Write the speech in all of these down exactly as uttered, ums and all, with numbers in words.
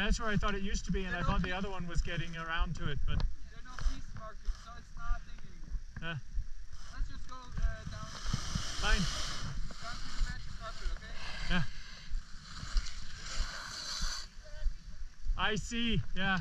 that's where I thought it used to be, and I thought the other one was getting around to it, but... There are no pieces marked, so it's not a thing anymore. Uh, Let's just go uh, down. Fine. Down to the magic carpet, okay? Yeah. I see, yeah.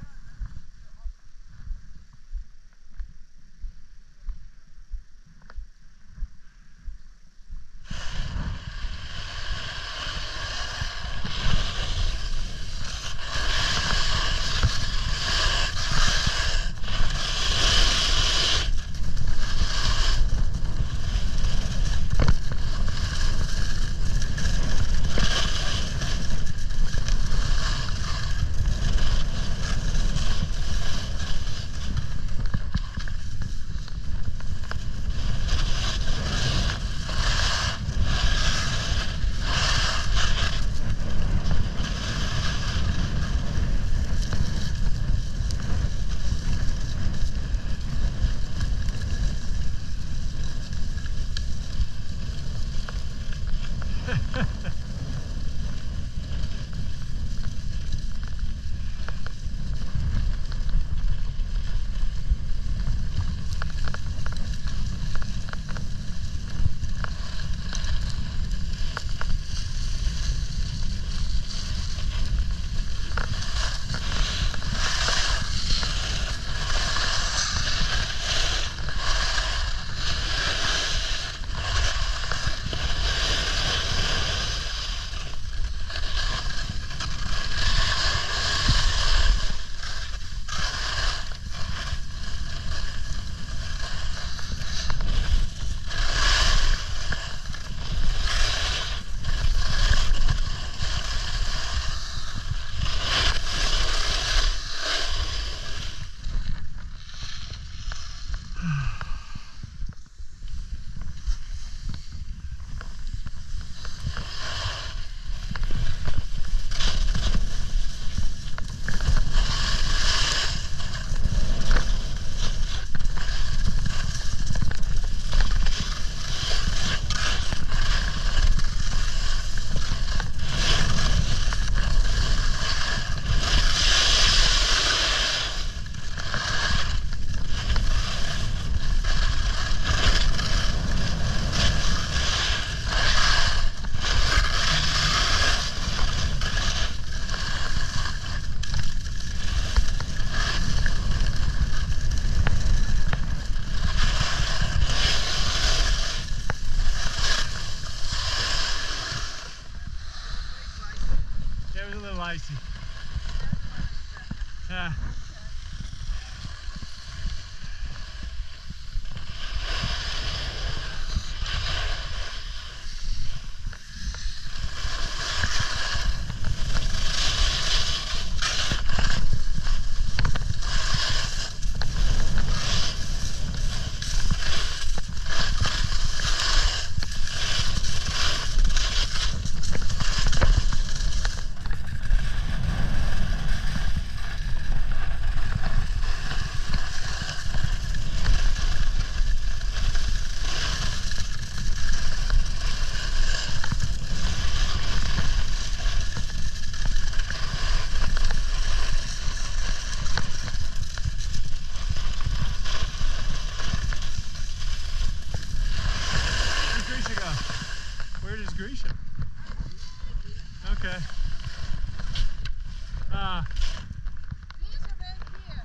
Icy. Yeah. Where does Grisha? Okay. Ah. These are back here.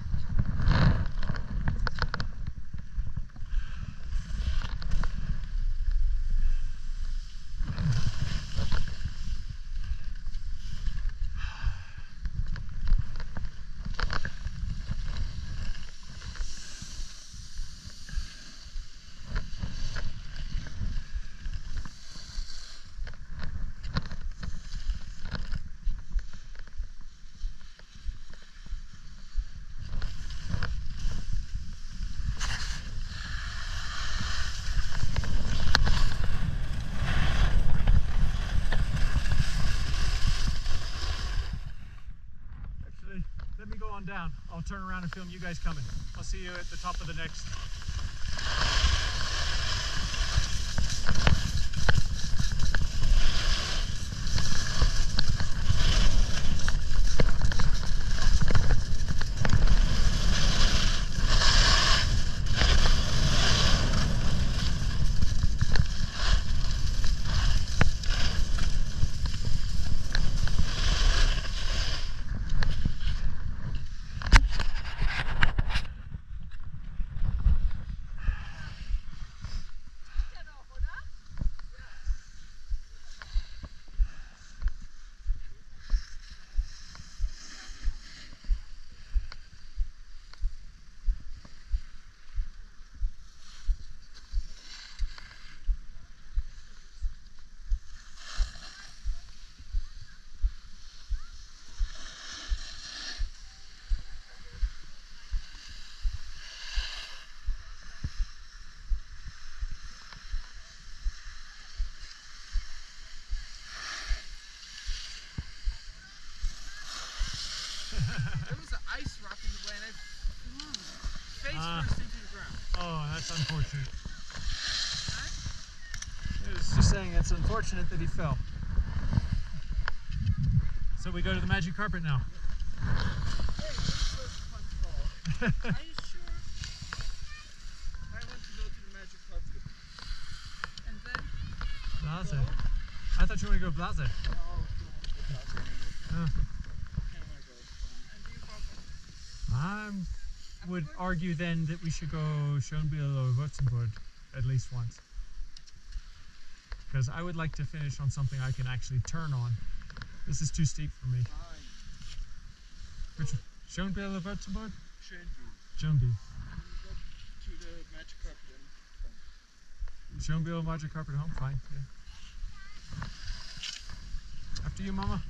Let me go on down. I'll turn around and film you guys coming. I'll see you at the top of the next. Ah. first into the ground. Oh, that's unfortunate. I was just saying it's unfortunate that he fell. So we go to the magic carpet now. Hey, this was a fun call. Are you sure? I want to go to the magic carpet. And then Blase. Go? I thought you wanted to go Blase. No, I don't want to go out there anymore. Oh. Can't want to go. and you, Papa. I would argue then that we should go Schönbiel or Württemberg at least once. Because I would like to finish on something I can actually turn on. This is too steep for me. Fine. Which Schönbiel or Württemberg? Schönbiel. Schönbiel. And we go to the magic carpet and home. Schönbiel magic carpet home, fine. Yeah. After you, Mama.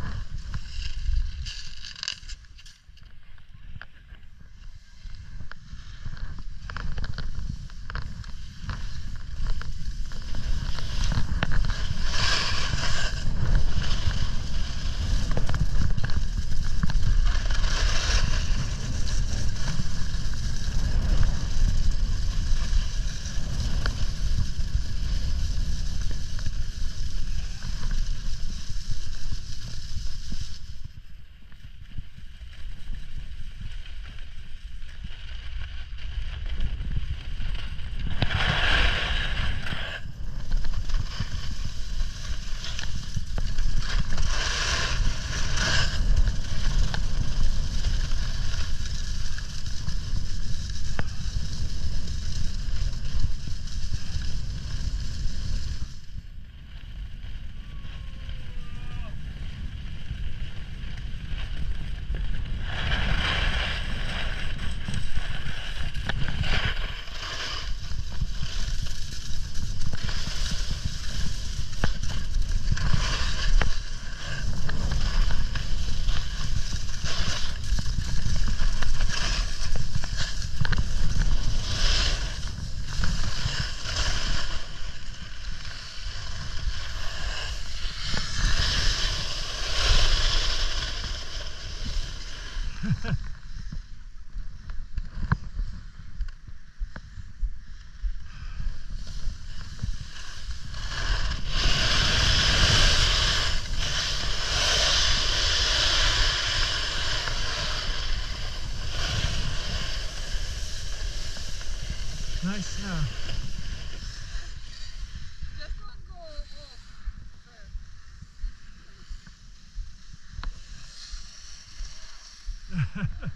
Nice, yeah. Just don't go off there.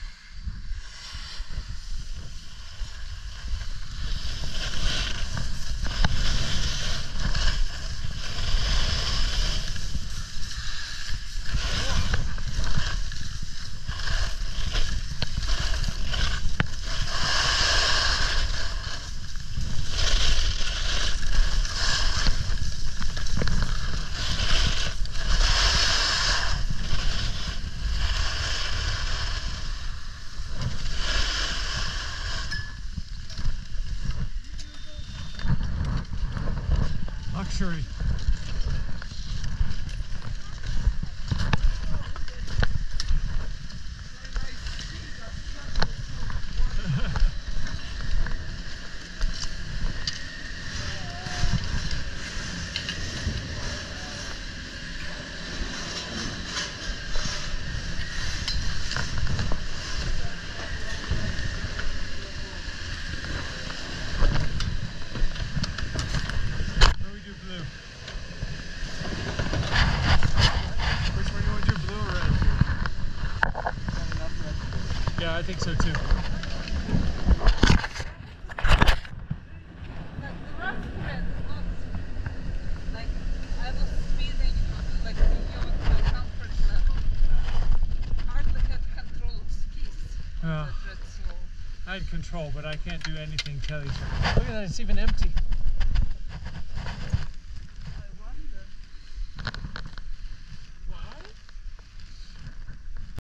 Luxury. Yeah, I think so too. Like the rough thread is not like I was speeding like beyond my comfort level. Hardly had control of skis. Yeah. That red slow. I had control, but I can't do anything till he's... Look at that, it's even empty.